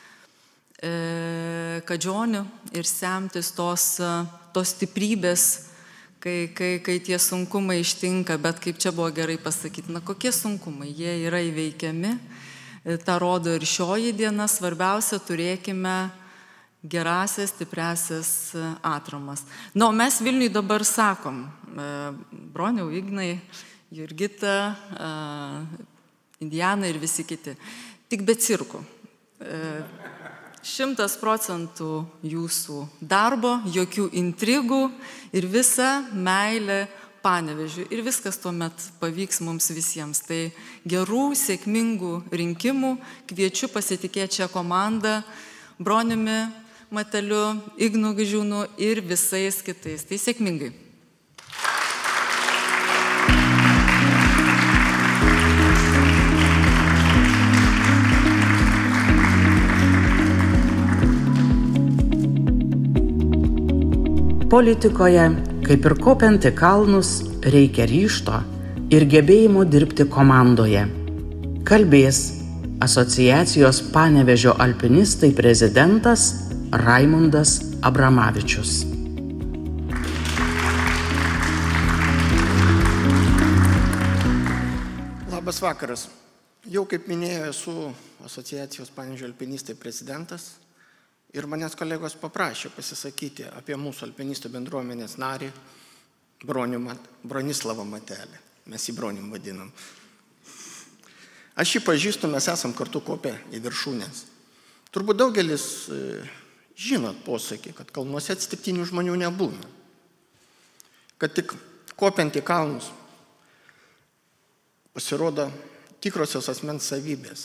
Kadžioniu ir semtis tos, tos stiprybės, kai, kai, kai tie sunkumai ištinka, bet kaip čia buvo gerai pasakyti, na kokie sunkumai, jie yra įveikiami. Ta rodo ir šioji diena. Svarbiausia, turėkime gerasias, stipriasias atramas. Na, o mes Vilniui dabar sakom, Broniau, Ignai, Jurgita, Indiana ir visi kiti, tik be cirkų. Šimtas procentų jūsų darbo, jokių intrigų ir visa meilė Panevėžiui. Ir viskas tuomet pavyks mums visiems. Tai gerų, sėkmingų rinkimų. Kviečiu pasitikėti šią komandą Broniumi Mateliu, Ignu Gaižiūnu ir visais kitais. Tai sėkmingai. Politikoje, kaip ir kopiant į kalnus, reikia ryžto ir gebėjimo dirbti komandoje. Kalbės asociacijos Panevėžio alpinistai prezidentas Raimundas Abramavičius. Labas vakaras. Jau kaip minėjau, esu asociacijos Panevėžio alpinistai prezidentas. Ir manęs kolegos paprašė pasisakyti apie mūsų alpinistų bendruomenės narį Bronislavą Matelį. Mes jį Bronim vadinam. Aš jį pažįstu, mes esam kartu kopę į viršūnės. Turbūt daugelis žinot posakį, kad kalnuose atsitiktinių žmonių nebūna. Kad tik kopiant į kalnus pasirodo tikrosios asmens savybės.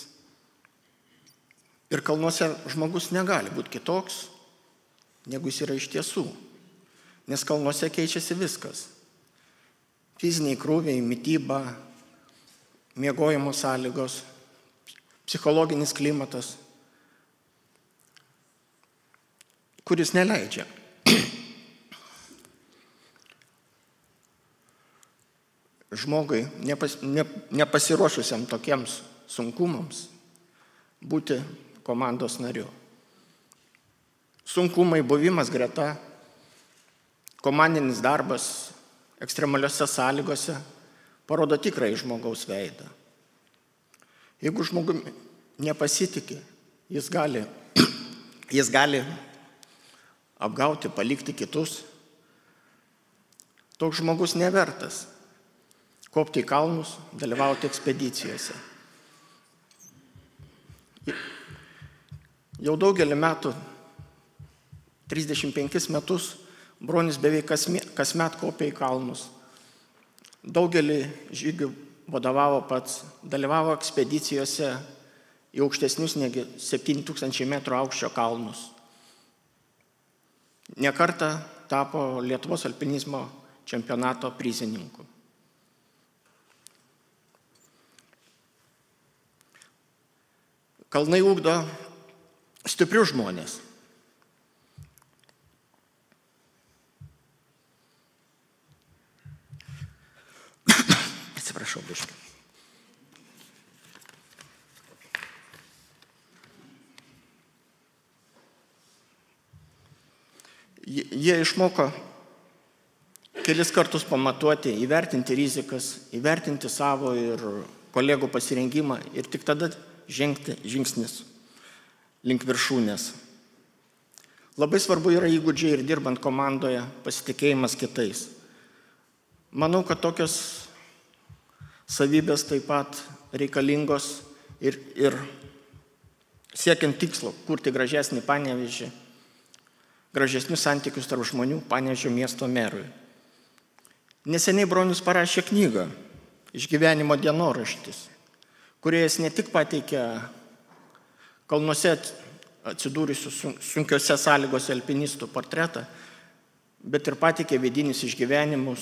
Ir kalnuose žmogus negali būti kitoks, negu jis yra iš tiesų. Nes kalnuose keičiasi viskas. Fiziniai krūviai, mityba, miegojimo sąlygos, psichologinis klimatas, kuris neleidžia žmogui nepas, ne, nepasiruošusiam tokiems sunkumams būti komandos nariu. Sunkumai, buvimas greta, komandinis darbas ekstremaliuose sąlygose parodo tikrai žmogaus veidą. Jeigu žmogumi nepasitikė, jis gali, jis gali apgauti, palikti kitus. Toks žmogus nevertas kopti į kalnus, dalyvauti ekspedicijose. Jau daugelį metų, trisdešimt penkis metus, Bronis beveik kasmet kopė į kalnus. Daugelį žygių vadovavo pats, dalyvavo ekspedicijose į aukštesnius negi septyni tūkstančiai metrų aukščio kalnus. Ne kartą tapo Lietuvos alpinizmo čempionato prizininku. Kalnai ugdo stiprius žmonės. Atsiprašau, biškai. Jie išmoko kelis kartus pamatuoti, įvertinti rizikas, įvertinti savo ir kolegų pasirengimą ir tik tada žengti žingsnis link viršūnės. Labai svarbu yra įgūdžiai ir dirbant komandoje pasitikėjimas kitais. Manau, kad tokios savybės taip pat reikalingos ir, ir siekiant tikslo kurti gražesnį Panevėžį, gražesnius santykius tarp žmonių Panevėžio miesto merui. Neseniai Bronius parašė knygą Išgyvenimo dienoraštis, kurioje jis ne tik pateikė kalnuose atsidūrusių sunkiose sąlygose alpinistų portretą, bet ir pateikė vidinius išgyvenimus,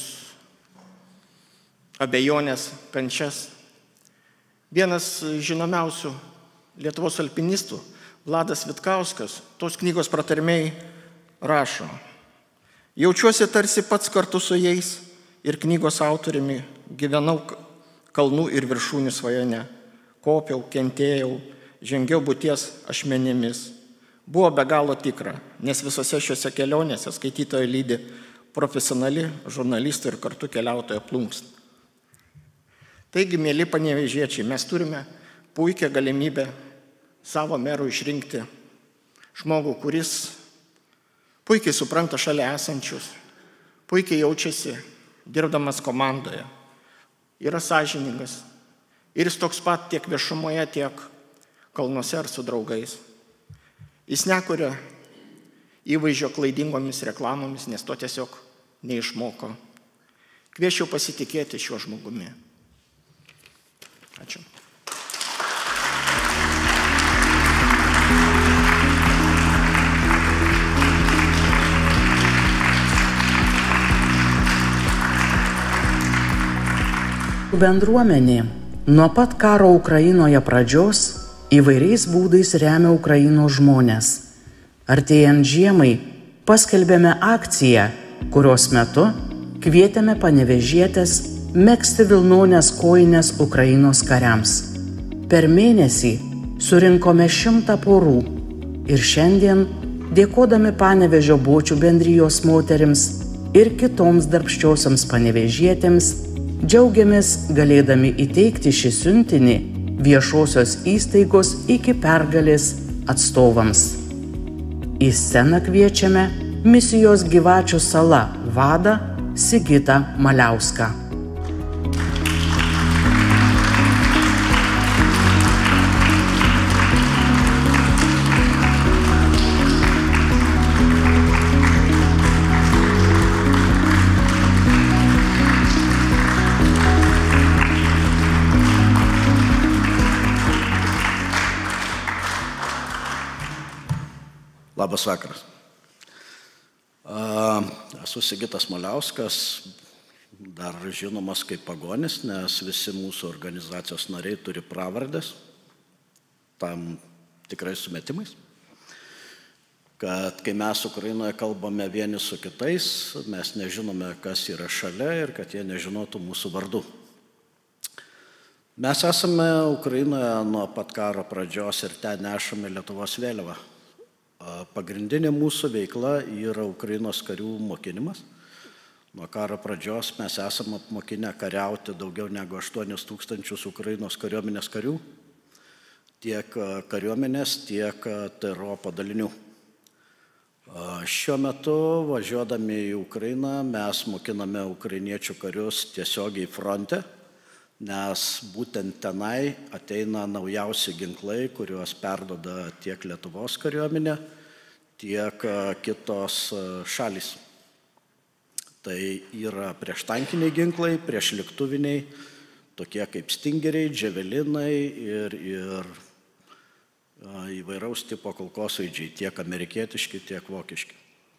abejonės, kančias. Vienas žinomiausių Lietuvos alpinistų, Vladas Vitkauskas, tos knygos pratarmei rašo: jaučiuosi tarsi pats kartu su jais ir knygos autoriumi gyvenau kalnų ir viršūnių svajone. Kopiau, kentėjau, žengiau būties ašmenimis. Buvo be galo tikra, nes visose šiuose kelionėse skaitytojo lydi profesionali žurnalistų ir kartu keliautojo plunksna. Taigi, mėly panevėžiečiai, mes turime puikią galimybę savo merų išrinkti žmogų, kuris puikiai supranta šalia esančius, puikiai jaučiasi dirbdamas komandoje, yra sąžiningas ir jis toks pat tiek viešumoje, tiek kalnuose ar su draugais. Jis nekuria įvaizdžio klaidingomis reklamomis, nes to tiesiog neišmoko. Kviečiau pasitikėti šiuo žmogumi. Ačiū. Bendruomenė nuo pat karo Ukrainoje pradžios įvairiais būdais remia Ukrainos žmonės. Artėjant žiemai paskelbėme akciją, kurios metu kvietėme panevėžietės megzti vilnonės kojines Ukrainos kariams. Per mėnesį surinkome šimtą porų ir šiandien, dėkodami Panevėžio Bočių bendrijos moterims ir kitoms darbščiosioms panevėžietėms, džiaugiamės galėdami įteikti šį siuntinį viešosios įstaigos iki pergalės atstovams. Į sceną kviečiame misijos Gyvačių sala vadą Sigitą Maliauską. Labas vakaras. Esu Sigitas Maliauskas, dar žinomas kaip pagonis, nes visi mūsų organizacijos nariai turi pravardės, tam tikrai sumetimais, kad kai mes Ukrainoje kalbame vieni su kitais, mes nežinome, kas yra šalia ir kad jie nežinotų mūsų vardų. Mes esame Ukrainoje nuo pat karo pradžios ir ten nešame Lietuvos vėliavą. Pagrindinė mūsų veikla yra Ukrainos karių mokinimas. Nuo karo pradžios mes esame apmokinę kariauti daugiau negu aštuonis tūkstančius Ukrainos kariuomenės karių, tiek kariuomenės, tiek T R O padalinių. Šiuo metu, važiuodami į Ukrainą, mes mokiname ukrainiečių karius tiesiogiai fronte, nes būtent tenai ateina naujausi ginklai, kuriuos perduoda tiek Lietuvos kariuomenė, tiek kitos šalys. Tai yra prieštankiniai ginklai, priešlėktuviniai, tokie kaip stingeriai, dževelinai ir, ir įvairaus tipo kulkosvaidžiai, tiek amerikietiški, tiek vokiški.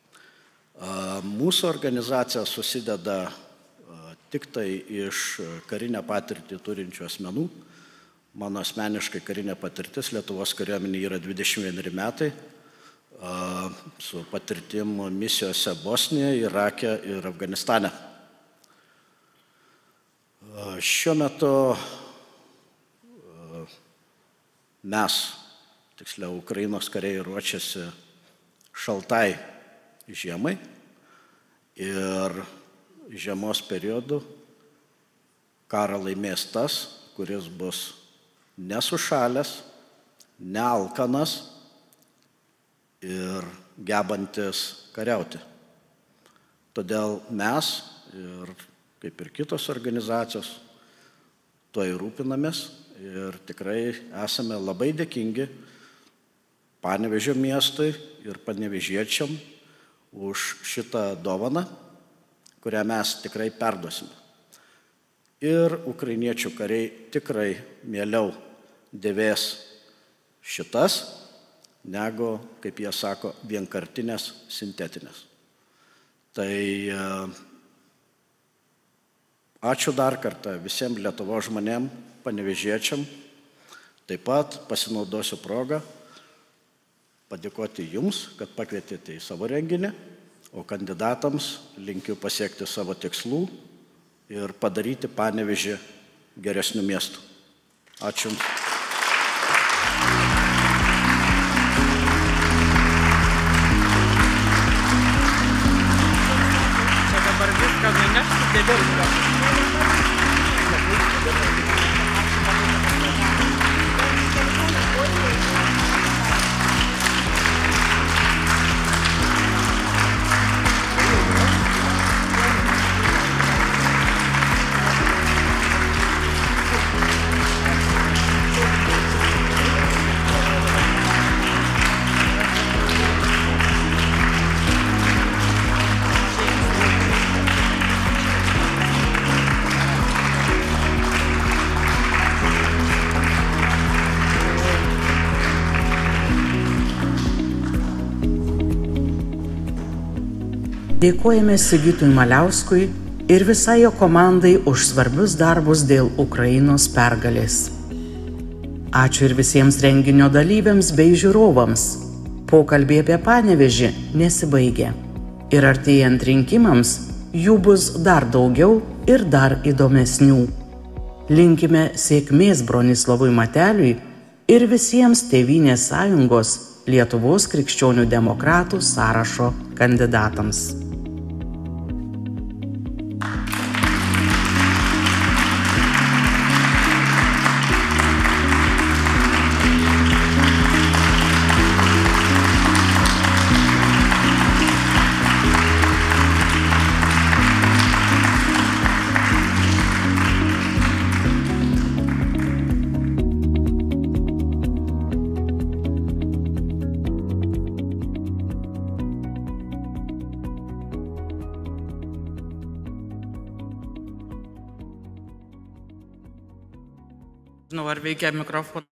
Mūsų organizacija susideda tik tai iš karinę patirtį turinčių asmenų. Mano asmeniškai karinė patirtis Lietuvos kariuomenė yra dvidešimt vieneri metai, su patirtim misijose Bosnijoje, Irake ir Afganistane. Šiuo metu mes, tiksliau Ukrainos kariai, ruošiasi šaltai žiemai ir žiemos periodu karą laimės tas, kuris bus nesušalęs, nealkanas ir gebantis kariauti. Todėl mes ir kaip ir kitos organizacijos tuo ir rūpinamės ir tikrai esame labai dėkingi Panevėžio miestui ir panevėžiečiam už šitą dovaną, kurią mes tikrai perduosime. Ir ukrainiečių kariai tikrai mieliau dėvės šitas, negu, kaip jie sako, vienkartinės sintetinės. Tai ačiū dar kartą visiems Lietuvos žmonėm, panevėžiečiam. Taip pat pasinaudosiu progą padėkoti jums, kad pakvietėte į savo renginį. O kandidatams linkiu pasiekti savo tikslų ir padaryti Panevėžį geresniu miestu. Ačiū. Čia dabar viską nunešti, dėdėlį. Dėkojame Sigitui Maliauskui ir visai jo komandai už svarbius darbus dėl Ukrainos pergalės. Ačiū ir visiems renginio dalyviams bei žiūrovams. Pokalbė apie Panevėžį nesibaigia. Ir artėjant rinkimams, jų bus dar daugiau ir dar įdomesnių. Linkime sėkmės Bronislavui Mateliui ir visiems Tėvynės sąjungos Lietuvos krikščionių demokratų sąrašo kandidatams. Žinau, ar veikia mikrofonas.